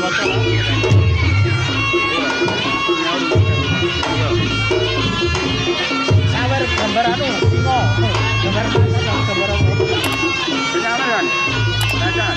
Sawer gambar anu singo. Gambar gambar apa? Kenyaman. Jangan.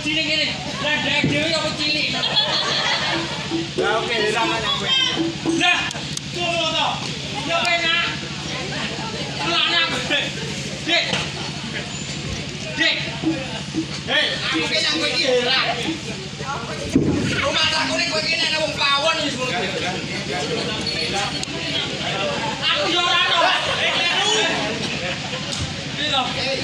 wedi ning kene. Lah dhek dhewe apa cilik. Ya oke, sama yang gue. Lah, tunggu to. Yo enak. Lana. Dik. Dik. Hei, aku ki yang kowe iki heran. Rumah aku ning kowe iki nek wong pawon wis ngono. Aku yo ora ono. Piro?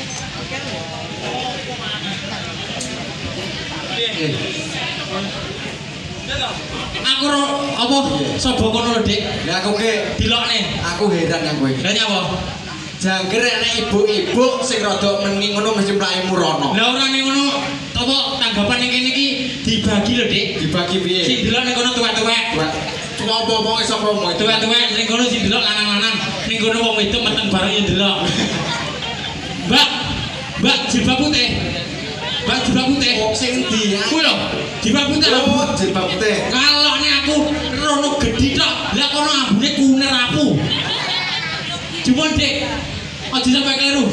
Aku apa sobo kono lho, Dik. Lah aku ke Dilokne. aku heran nang kowe. Lah nyapa? Jangger enek ibu-ibu sing rada meni ngono mesti mlayu murono. Lah ora ning ngono apa tanggapan ning kene iki dibagi lho, Dik. Dibagi piye? Sing delok ning kono tuwek-tuwek. Cuma apa-apa iso promo itu. Tuwek-tuwek ning kono sing delok lanang-lanang, ning kono wong wedok meteng bareng yo delok. Mbak jilbab putih. Mbak jilbab putih. Kok sing ndi? Kuwi lho, jilbab putih. Oh, jilbab putih. Kalone aku rono gedhi tok. Lah kono ambune kuner aku. Cuma Dik, aja sampai keliru.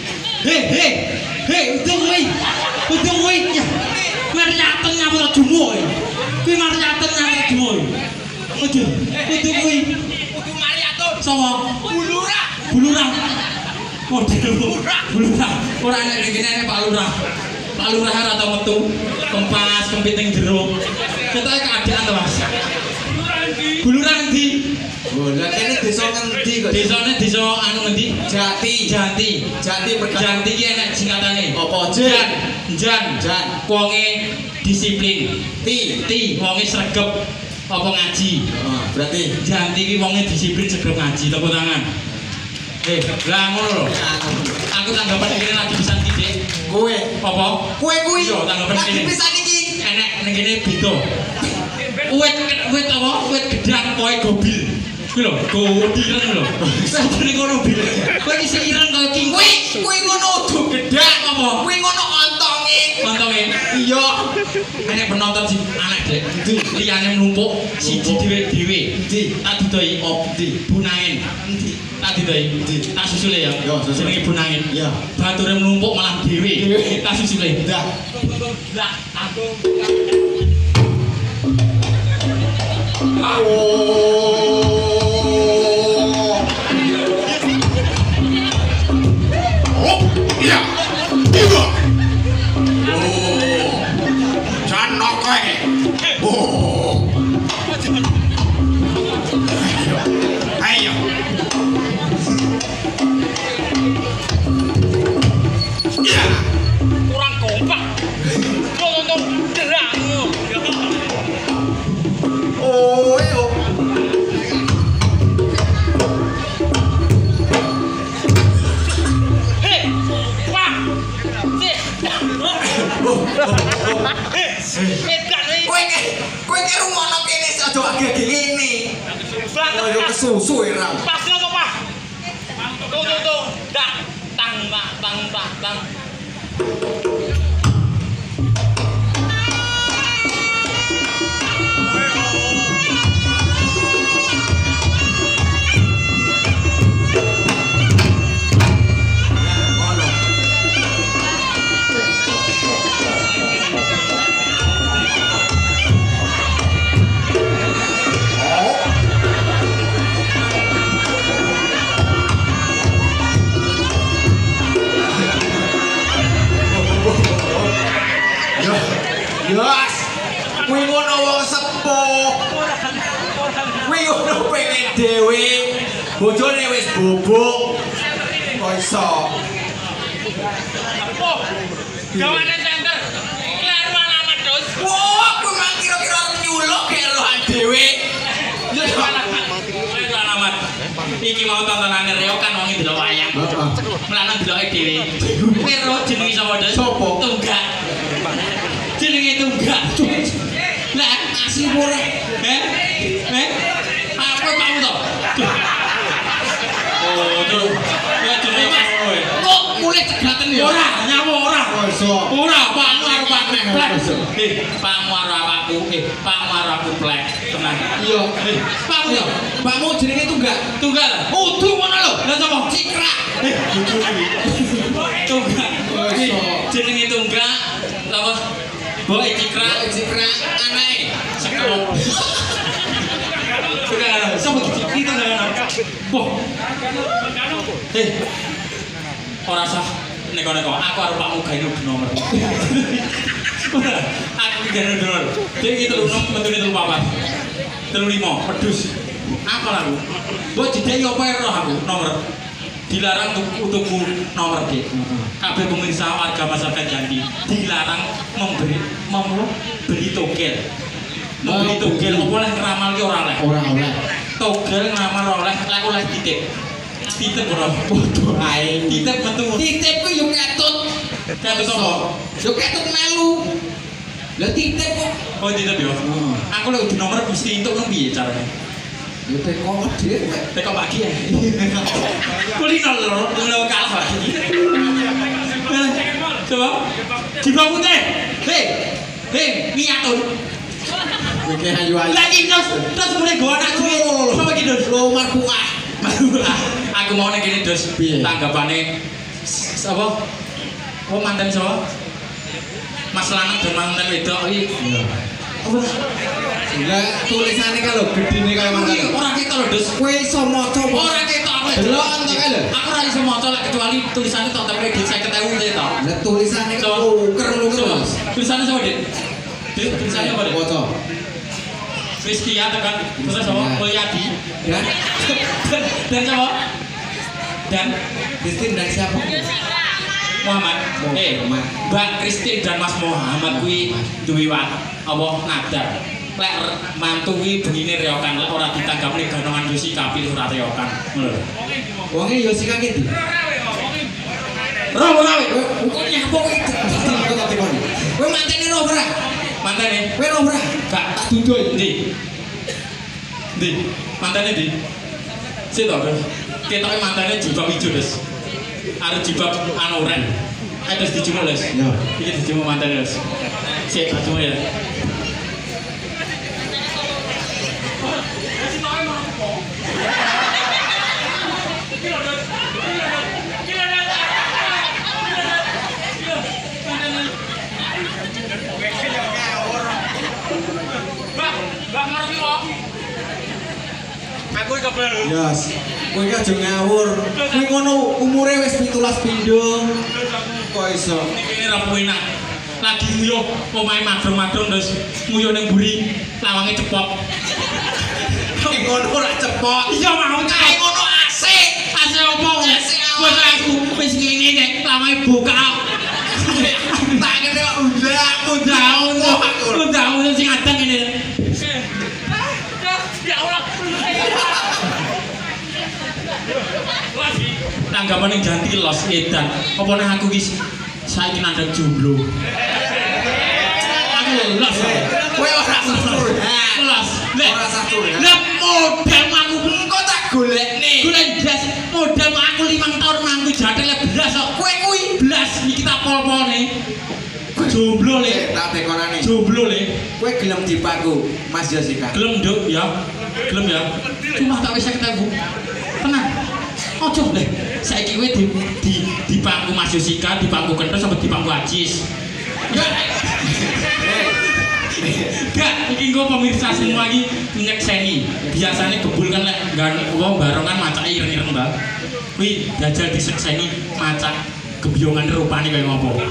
Hei, untung kuwi. Ya. Maryaten nyamur jumo. Kuwi maryaten nyamur jumo. Ojo, untung kuwi. Kudu Mariatun. Sapa? Bulurah. Model bulurah. Ora enek ning kene Pak Lurah. Pak Lurah ora tau metu. Kempas kempiting jero. Ketoke keadaan to, Mas. Bulurah endi? Oh, lah kene desa ngendi kok? Desane desa anu ngendi? Jati. Jati perkara. Janti ki enek singkatane. Apa? Jan. Wonge disiplin. Ti wonge sregep apa ngaji. Oh, berarti Janti ki wonge disiplin sregep ngaji. Tepuk tangan. Lah ngono lho. Aku tanggapan iki lagi pisan iki, Dik. kowe. Apa? Kowe kuwi. Iya, tanggapan lagi kene. pisan iki. Enek ning kene beda. Wit apa? Wit gedang kowe gobil. Kuwi lho, gobilen lho. Sajane kono bil. Kowe iki sing ireng kaya king. Kuwi ngono udu gedang Apa? Kuwi ngono ontonge. Mantonge. Iya. Enek penonton sing aneh, Dek. Liyane numpuk siji dhewe-dhewe. Endi? Tak didoi Endi? Bunangin. Endi? Tak didoi. Tak susule ya. Yo, susul. Jenenge Bunangin. Iya. Bature numpuk malah dhewe. Dhewe. Tak susule. Dah. Lah, aku Oh, iya. Iya. Jan nokoe. Oh. Ayo. Iya. kurang kompak. Nonton derang. Oh, yo. Hei, Pak. Edan iki. Kowe ki rumono kene aja agak ngene. Oh, yo kesusu ira. Pas to, Pak. Tuh. Dak. Tang. Yes. Kuwi ngono wong sepuh. Kuwi ngono pengen dhewe. Bojone wis bubuk. Kok iso? Oh, gawane center. Kleru alamat, Dos. Wah, kuwi mah kira-kira arep nyuluk kaya rohan dhewe. Yo Kleru alamat. Iki mau tontonane reokan wong delok wayang. Melanan deloke dhewe. Kira jenenge sapa, Dos? Sopo? Tunggak. Jenenge Tunggak. Lah, asli ora. Apa kamu to? Oh, tuh. Ya jenenge Mas kowe. Kok mulai cegaten ya? Ora, nyawa ora. Kok iso? Ora, pakmu karo pakmu plek. Pakmu karo awakku, pakmu karo aku plek. Tenang. Iya. Pakmu yo. Pakmu jenenge Tunggak. Tunggal. Udu ngono lho. Lah sapa? Cikrak. Tunggal. Kok iso? Jenenge Tunggak. Apa? Boy Cikra anake. sekelop. Sudah, sama kita enggak. Boh. Ora sah neko-neko. Aku arep pakmu gawe nomor. Aku gawe nomor. Jadi itu metune 34. 35 pedus. Apa aku? Mbok jidai apa roh aku nomor. Dilarang tuku nomor D. Kabeh pemirsa warga masyarakat Jambi dilarang membeli togel. Membeli togel apa oleh ngeramal ki ora oleh. Ora oleh. Togel ngeramal oleh lek oleh titip. Titip ora bodoh ae. Titip metu. Titip ku yo ketut. Ketut apa? Yo ketut melu. Lah titip kok. Oh titip yo. Aku lek di nomor mesti entuk nang piye carane? Yo teko dhewe. Teko pagi ya. Kulino lho kalah pagi. Coba. Dibawa teh. Hei, niatun. Oke ayu-ayu. Lagi terus mulai gowo anak dhewe. Sama iki Dos. Lo marbuah. Aku mau nek kene Dos. Tanggapane sapa? Oh mantan sapa? Mas lanang dan mantan wedok iki. Apa? Lah tulisannya kalau gedine kaya mangkane. Ora ketok lho Dos. Kowe iso maca apa? Ora ketok aku. Delok entuk kae lho. Aku ora iso maca lek kecuali tulisannya tok tapi di 50.000 to. Lah tulisannya luker. Tulisannya sapa, Dik? Dik, tulisannya apa, Dik? Maca. Rizky ya tekan terus sama Mulyadi dan sama dan Kristin dan siapa? Muhammad. Mbak Kristin dan Mas Muhammad kuwi duwe apa nadar. Lek mantu kuwi begine reokan lek ora ditanggapne ganongan Yosi kapil ora reokan. Ngono lho. Wonge Yosi kang ndi? Roh kowe. Kok nyapa kowe? Kowe mantene ro ora? Mantene. Kowe ro ora? Gak tak duduk ndi? Ndi? Mantene ndi? Sik to, Bos. Ketoke mantene jilbab ijo, Des. Arep jilbab anu oren. Ayo terus dijumuk, Les. Ya. Iki dijumuk mantene, Les. Sik, tak jumuk ya. Aku iki kabeh. Yes. Kowe iki aja ngawur. Kowe ngono umure wis 17 pindho. Kok iso? Ini ra enak. Lagi nguyuh omahe madrong-madrong terus nguyuh ning mburi lawange cepot. Ngono ora cepot. Iya mau Kae ngono asik. Asik opo? Wes aku wis ngene nek lawange buka. Tak ngene kok Undang sing adang ngene. Ya Allah. Tanggapan yang ganti los edan. Apa nih aku guys? Saya ingin ada jomblo. Aku los. kowe ora satur. Los. Ora satur. Lah modal aku Engko tak golekne. golek blas modal aku 5 tahun mangku jatele blas kok. Kowe kuwi Blas iki tak pol-polne. Jomblo le. Tak dekonane. Jomblo le. Kowe gelem dipaku, Mas Jessica. Gelem nduk ya. Gelem ya. Cuma tak wis 50.000. Tenang. Ojo deh. Saiki kowe di pangku Mas Jessica, di pangku Kentos sampe di pangku Ajis. Gak, iki engko pemirsa semua iki nyekseni. Biasane gebul kan lek wong barongan macake ireng-ireng, Mbak. Kuwi dajal disekseni macak gebiyongan rupane kaya ngopo.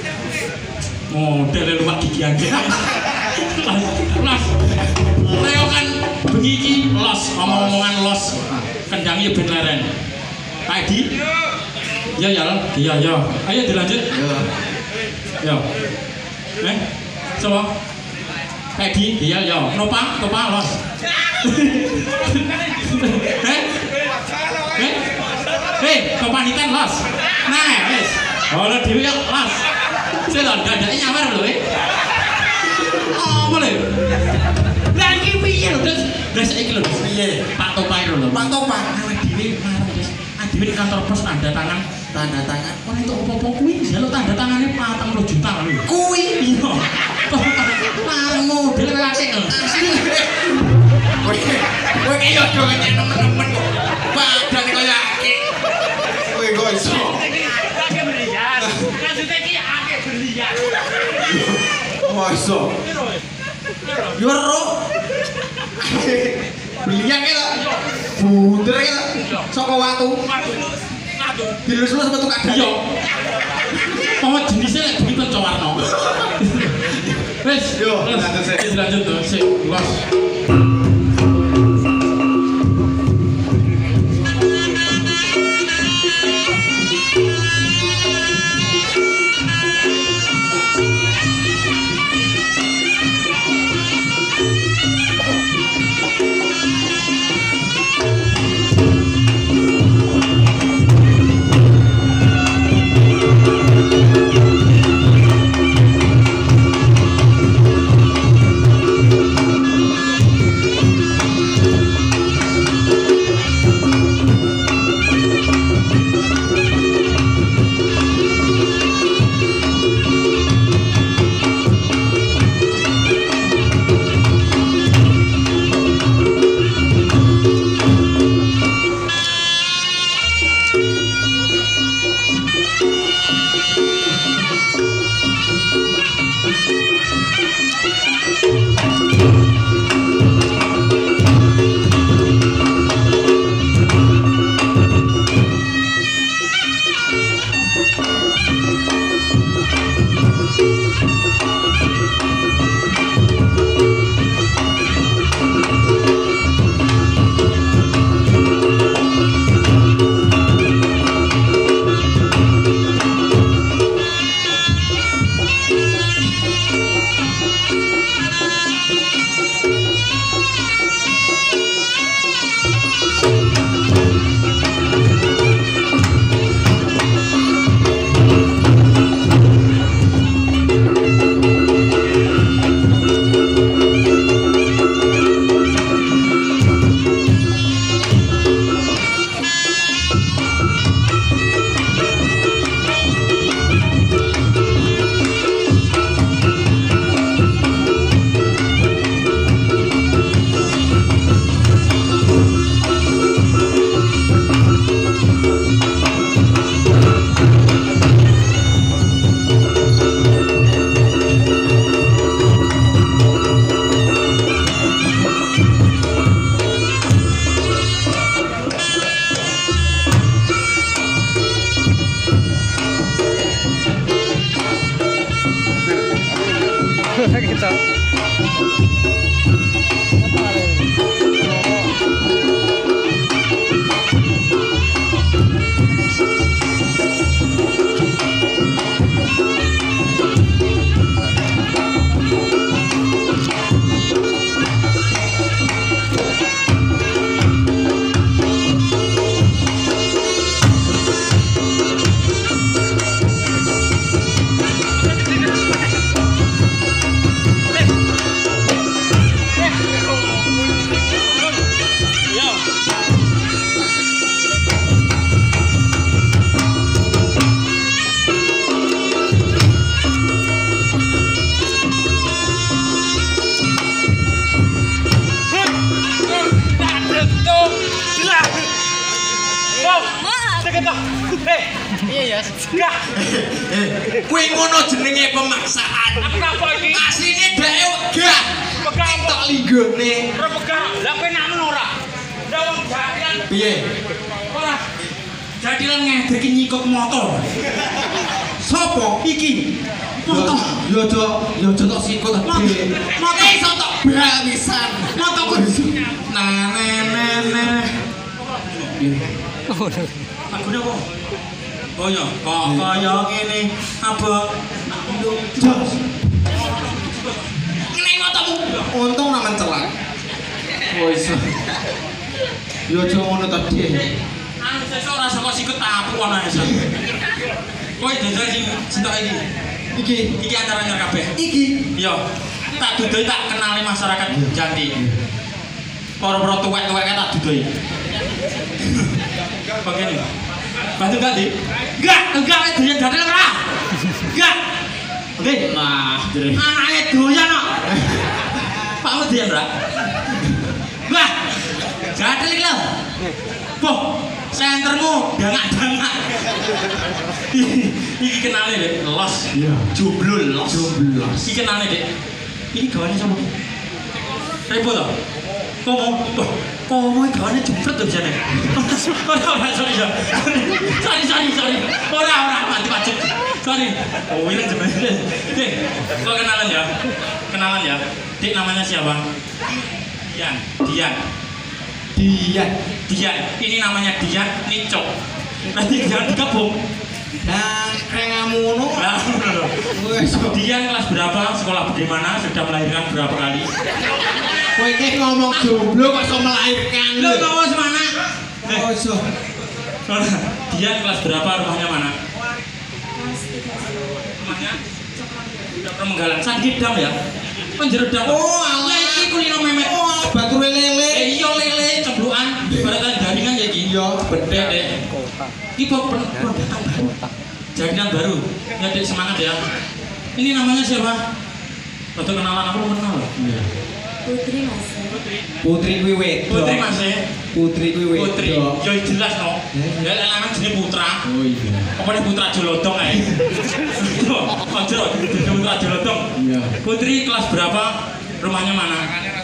Model luwak gigi anjing. Los. Reokan bengi iki los, omong-omongan los. Kendang ya ben leren. Pak Edi? Ya ya, iya ya. Ayo dilanjut. Ya. Coba. Pak Edi, iya ya. Nopang los. Kepanikan los. Nah, wis. Ora dhewe ya los. Selon dadake nyamar lho, Oh, boleh. Lah iki piye lho, Des? Lah saiki lho, piye? Pak Topai lho. Pak Topai awake dhewe marang, Des. Dhewe di kantor pos tanda tangan. Ora entuk apa-apa kuwi, njaluk tanda tangane 40 juta lho. kuwi Iya. Marang model akeh lho. kowe iki yo do ngene nemen-nemen kok. Badan kaya akeh. Kowe kok iso? Akeh berlian. Maksudnya iki akeh berlian. Kok iso? Yo ro. Belian ki lho. Bunder ki lho. Saka watu. Dilus-lus metu kadang. Iya. Apa jenisnya lek begitu cowarno. Wes, Yo, lanjut tuh, sik, los. Gitu. Iya ya. Enggak. Kuwi ngono jenenge pemaksaan. Apa iki? Asline dhek wegah. Wegah apa? Tak linggone. Ora wegah. Lah penamen ora. Lah wong jadian Piye? ora. Jadilan ngedeki nyikok motor. Sopo? Iki. Motor. Yo aja tok sikut gede. Motor Iso tok bal pisan. motor. Nah, Lagune apa? Oh ya, kok kaya ngene abang. Jos. Ngene motomu. Untung nang mencelak. Oh iso. Yo aja ngono ta, Dik. Anu sesuk ora saka sikut tapu ana esuk. Kowe desa sing sitok iki. Iki antaranya kabeh. Iki. Yo, tak dudoi tak kenali masyarakat Jati. Para-para tuwek-tuwek tak dudoi. Begini. Bantu enggak, Dik? Enggak, doyan gatel ora. Enggak. Dik, nah, anake doyan kok. Pakmu doyan ora? Wah. Gatel iki lho. Boh, sen komentarmu dangak-dangak. Iki kenale Dek, los. Iya. Jomblo los. Joblos. Iki kenale Dek. Ini gawane sapa? Repo to? Komo gawane jempret to jane. Ora sorry. Sorry. Ora mati pacet. Sorry. Oh, ini jempret. Dek, kok kenalan ya? Kenalan ya. Dek namanya siapa? Dian. Ini namanya Dian Nicok. Nanti jangan digabung. Dan rengamono. Nah, Wes. Dian kelas berapa? Sekolah bagaimana? Sudah melahirkan berapa kali? Kowe iki ngomong jomblo kok iso melahirkan. Lo ngomong semana? Oh, iso. Dian kelas berapa? Rumahnya mana? Rumahnya? Dapur Menggalang. Sandidam ya? Penjerodang. Oh, alah. Ya iki kulino memet. Oh, batu lele. Iya lele cembluan. Ibaratnya jaringan ya iki. Iya, bedek. Dek. Iki kok pendatang baru. Jadian baru. Ya Dek, semangat ya. Ini namanya siapa? Waktu kenalan aku belum kenal. Iya. Putri Mas. Putri kuwi wedok. Putri Mas ya. Putri kuwi wedok. Putri. Ya jelas no. Ya lanang jenenge Putra. Oh iya. Apa nih Putra Jolodong ae? Ojo, Putra Jolodong. Iya. Putri kelas berapa? Rumahnya mana?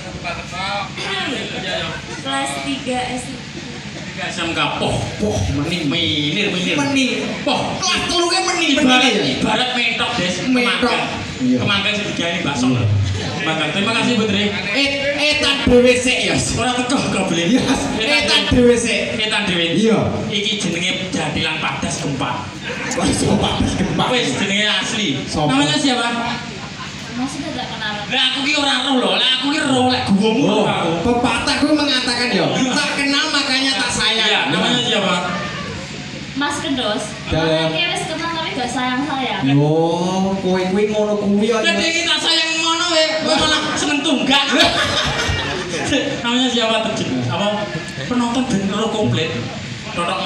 Kelas 3 SD. SMK. Poh, minir. Meni. Poh, Kelas 3 ke meni ibarat mentok Des. Mentok. Iya. Kemangkan segini bakso. Kemangkan. Terima kasih Putri. Etan dhewe sik ya. Ora teko kok beli. Yes. Etan dhewe sik. Etan dhewe. Iya. Iki jenenge Jadilan Padas Gempa. Wah, iso panas gempa. Wis jenenge asli. Sopo? Namanya siapa? Masih tidak kenalan. Lah aku ki ora roh lho. Lah aku ki roh lek guwmu aku. Pepatah gue mengatakan ya, tak kenal makanya tak sayang. Iya, namanya siapa? Mas Kendos. Dalam. Kayak wis kenal tapi gak sayang-sayang. Yo, kowe kuwi ngono kuwi ya. Gede kita sayang ngono we. Kowe malah seneng tunggang. Namanya siapa terjun? Apa penonton bener komplit. Totok.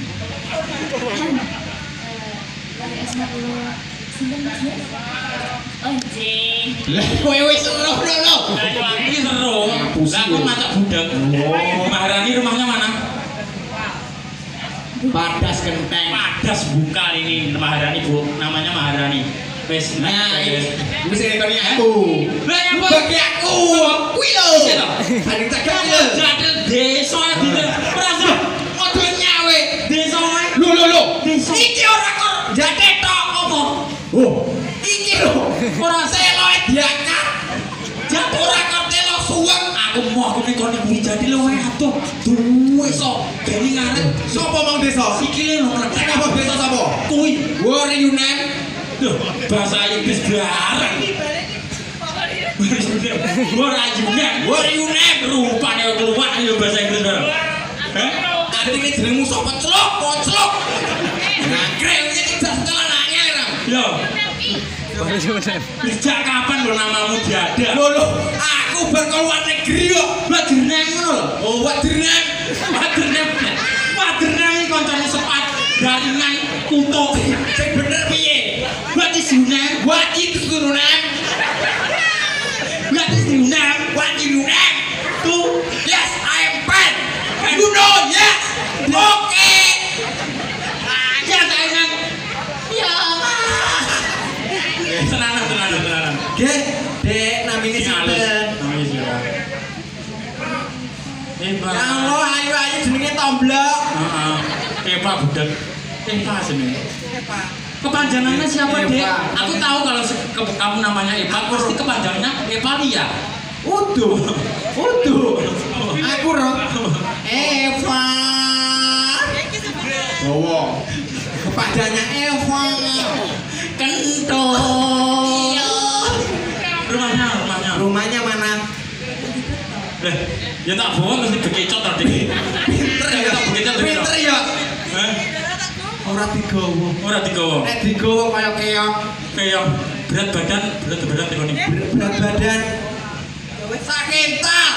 Dari SMA dulu. Sinten Mas? Oh, jeng. Lah kowe wis roh lho. Ini seru. Lah aku macak budak. Maharani rumahnya mana? Padas genteng. Padas bukan ini Maharani Bu. Namanya Maharani. Wes Nah, wis rekoni aku. Lah ya apa? Bagi aku. Kuwi lho. Ada tak lho. Jadil desa di Praso. Model nyawe. Desa wae. Lho. Desa. Iki ora kok jate tok apa? Oh, iki lho. Ora selo diangkat. Jat ora kok telo suweng. Aku mau aku nekoni kuwi jadi lo wae atuh. Duwe so. Gani ngarep. Sopo mang desa? Sikile lho meledak. Sing apa desa sapa? Kuwi. Wo Yunan. Duh, bahasa Inggris bareng. Ora Yunan. Wo Yunan. Rupane keluar yo bahasa Inggris bareng. Heh? Artine jenengmu sapa? Koclok. Nah, kreng iki jas telan angel ra. Yo. Sejak kapan lo namamu diada? Lho, aku berkeluar negeri kok. Wadernang ngono lho. Oh, Wadernang. Wadernang iki koncone sepat garingan kuto. Sing bener piye? What is Yunang? What is turunan? What is Yunang? What is Yunan? Tu Yes, I am fine. You know, yes. Okay. ya sayang. Ya. Tenanan. Dek, namanya sinten? Namanya siapa? Eva. Ya Allah, ayu jenenge Tomblok. Heeh. Eva budak. Eva jenenge. Kepanjangannya siapa, Eva. Dek? Aku tahu kalau kamu namanya Eva, pasti kepanjangannya Evalia. Uduh. Aku roh. Eva. Bawa. Kepadanya Eva. Kentut. Rumahnya. Rumahnya mana? Ya tak bawa mesti bekecot tadi. Pinter ya. Tak bekecot Pinter ya. Hah? Ora digawa. Ora digawa. Nek digawa kaya keong. Kayak berat badan tekoni. Berat badan. Wis sakental.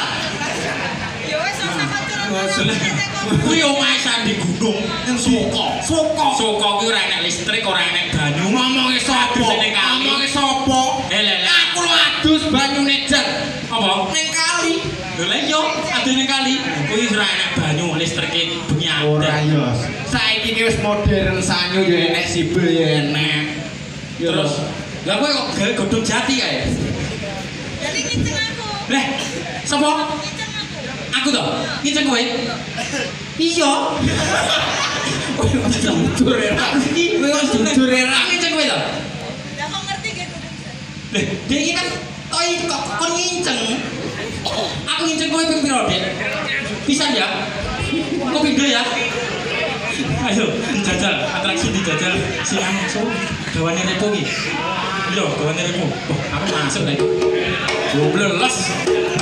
Kuwi omahe Sandi Gunung ning Soko. Soko kuwi ora enek listrik, ora enek banyu. Ngomonge sapa? Ngomonge Sapa? Lele. Aku lu adus banyune jan. Apa? Ning kali. Lho lha iya, adune kali. Kuwi ora enak banyu listrike bengi Ora adek. iya. Saiki iki wis modern sanyo ya enek sibel ya enek. Ya Terus lah kowe kok gawe godhong jati kae. Jadi nginceng aku. Lah, sapa? Nginceng aku. Aku to. Nginceng kowe. Iya. Kowe kok jujur ya. Kowe kok jujur ya. Nginceng kowe to. Lah kok ngerti gitu. Lah, dhek iki kan toi kok kon nginceng. Aku nginceng kowe ping piro, Dek? Pisan ya? Kok pindho ya? Ayo, dijajal, atraksi dijajal. Si anu, gawane repo iki. Iya, gawane repo. Wah, aku masuk lagi. Joblos.